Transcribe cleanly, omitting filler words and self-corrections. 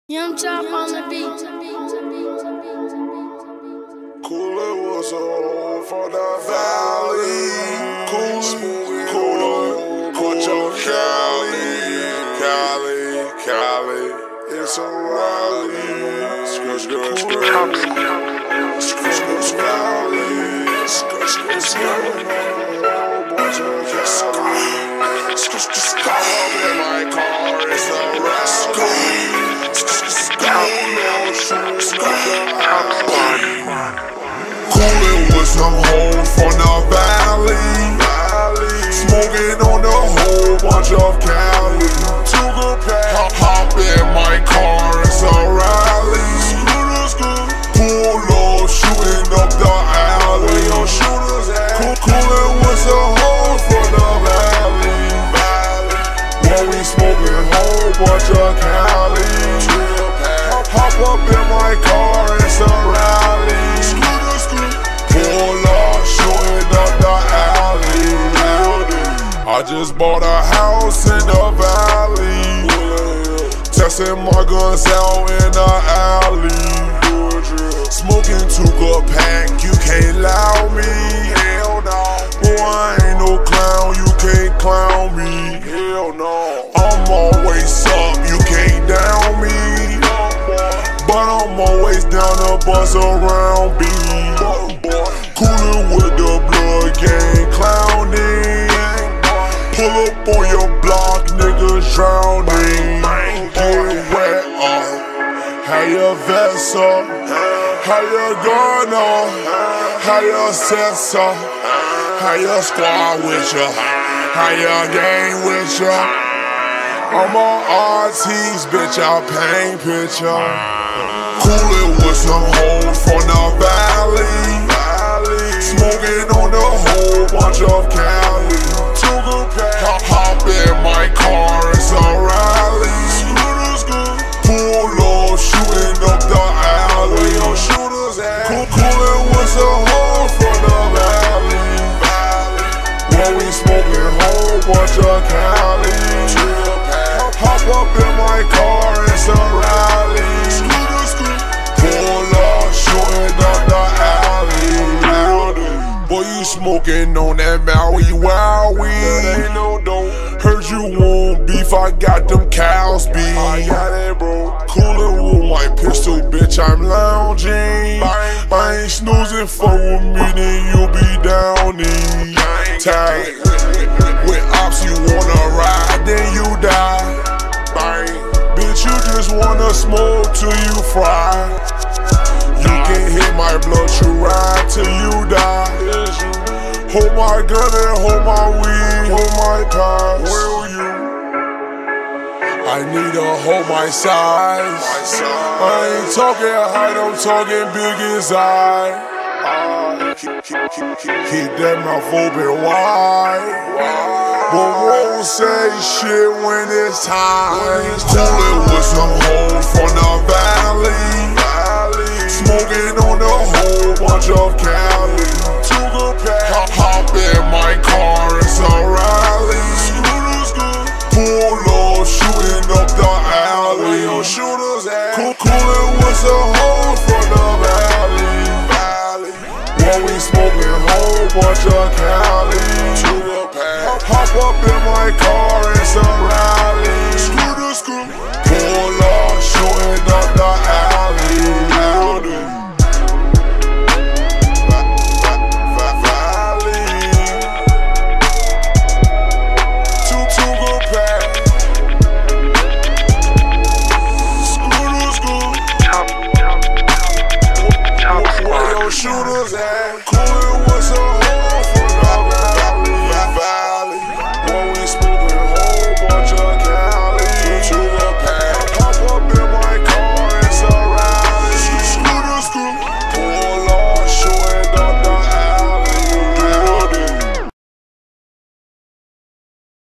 Young Chop on the beat. Cooler was on for the valley. Cooler, put your Cali. It's a rally. Skirt, in my car, it's a rally. Coolin' with some hoes from the valley. Smoking on a whole bunch of Cali. Hop in my car, it's a rally. Pull up, shooting up the alley. Coolin' with some hoes from the valley. When we smoking whole bunch of Cali. Hop up in my car, it's a rally. Pull up, shooting up the alley. I just bought a house in the valley. Testing my guns out in the alley. Smoking too good pack, you can't allow me. Hell no. Boy, I ain't no clown, you can't clown me. Hell no. I'm always up, you can't down me. But I'm always down to bust around B. Coolin' with the blood gang clowning. Pull up on your block, niggas drowning. Get wet up, how your vest up, how your gun up, how your sets up, how your squad with ya, how your gang with ya. I'm on RT's, bitch, I paint picture. Coolin' with some hoes from the valley. Smoking on a whole bunch of Cali. Hop in my car, it's a rally. Pull up, shooting up the alley. Coolin' with some hoes from the valley. When we smoking whole bunch of Cali. Hop up in my car, it's a rally. Pull up, shooting up the alley. Boy, you smoking on that Maui Wow weed. That ain't no dope. Heard you want beef, I got them cows beef. I got it, bro. Coolin' with my pistol, bitch, I'm lounging. I ain't snoozing, fuck with me, then you'll be down in. Tag with ops, you wanna ride, then you die. Bitch, you just wanna smoke till you fry. You can't hit my blood, you ride till you die. Hold my gun and hold my weed, hold my pie. Will you? I need to hold my size. I ain't talking height, I'm talking big as I. Keep that mouth open wide. But won't say shit when it's time. Coolin' with some hoes from the valley. Smoking on a whole bunch of Cali. Hop in my car, it's a rally. Pull up, shooting up the alley. Coolin' with some hoes from the valley. When we smoking whole bunch of Cali. Hop up in my car, it's a rally. Pull up, shooting up the alley. Too good pack. Where your shooters at? Coolin' with some